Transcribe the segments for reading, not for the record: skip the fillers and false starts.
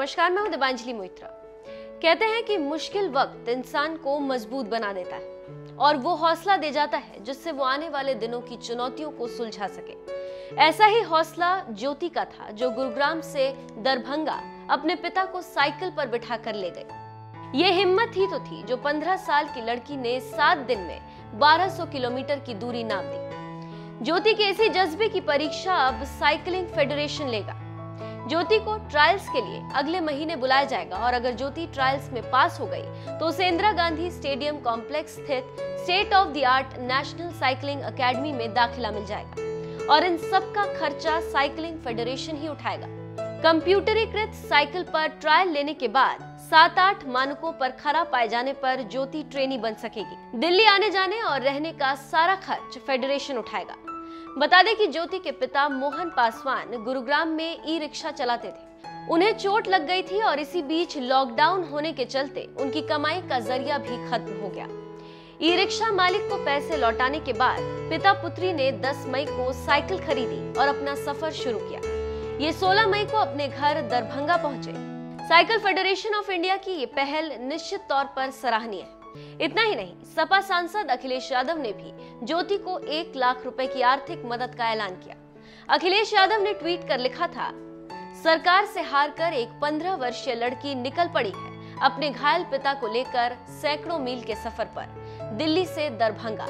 नमस्कार, मैं हूं दिबांजलि मोइत्रा। कहते हैं कि मुश्किल वक्त इंसान को मजबूत बना देता है और वो हौसला दे जाता है जिससे वो आने वाले दिनों की चुनौतियों को सुलझा सके। ऐसा ही हौसला ज्योति का था, जो गुरुग्राम से दरभंगा अपने पिता को साइकिल पर बिठा कर ले गई। ये हिम्मत ही तो थी जो 15 साल की लड़की ने 7 दिन में 1200 किलोमीटर की दूरी नाप दी। ज्योति के इसी जज्बे की परीक्षा अब साइकिलिंग फेडरेशन लेगा। ज्योति को ट्रायल्स के लिए अगले महीने बुलाया जाएगा और अगर ज्योति ट्रायल्स में पास हो गई तो उसे इंदिरा गांधी स्टेडियम कॉम्प्लेक्स स्थित state of the art national cycling academy में दाखिला मिल जाएगा और इन सब का खर्चा साइकिलिंग फेडरेशन ही उठाएगा। कंप्यूटरीकृत साइकिल पर ट्रायल लेने के बाद 7-8 मानकों पर खरा पाए जाने पर ज्योति ट्रेनी बन सकेगी। दिल्ली आने जाने और रहने का सारा खर्च फेडरेशन उठाएगा। बता दें कि ज्योति के पिता मोहन पासवान गुरुग्राम में ई रिक्शा चलाते थे। उन्हें चोट लग गई थी और इसी बीच लॉकडाउन होने के चलते उनकी कमाई का जरिया भी खत्म हो गया। ई रिक्शा मालिक को पैसे लौटाने के बाद पिता पुत्री ने 10 मई को साइकिल खरीदी और अपना सफर शुरू किया। ये 16 मई को अपने घर दरभंगा पहुंचे। साइकिल फेडरेशन ऑफ इंडिया की ये पहल निश्चित तौर पर सराहनीय है। इतना ही नहीं, सपा सांसद अखिलेश यादव ने भी ज्योति को 1 लाख रुपए की आर्थिक मदद का ऐलान किया। अखिलेश यादव ने ट्वीट कर लिखा था, सरकार से हारकर एक 15 वर्षीय लड़की निकल पड़ी है अपने घायल पिता को लेकर सैकड़ों मील के सफर पर दिल्ली से दरभंगा।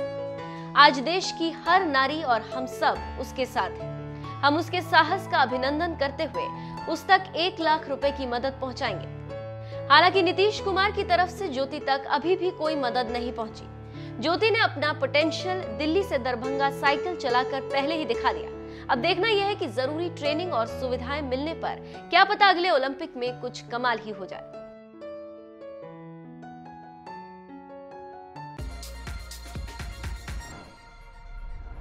आज देश की हर नारी और हम सब उसके साथ हैं। हम उसके साहस का अभिनंदन करते हुए उस तक 1 लाख रुपए की मदद पहुंचाएंगे। हालांकि नीतीश कुमार की तरफ से ज्योति तक अभी भी कोई मदद नहीं पहुंची। ज्योति ने अपना पोटेंशियल दिल्ली से दरभंगा साइकिल चलाकर पहले ही दिखा दिया। अब देखना यह है कि जरूरी ट्रेनिंग और सुविधाएं मिलने पर क्या पता अगले ओलंपिक में कुछ कमाल ही हो जाए।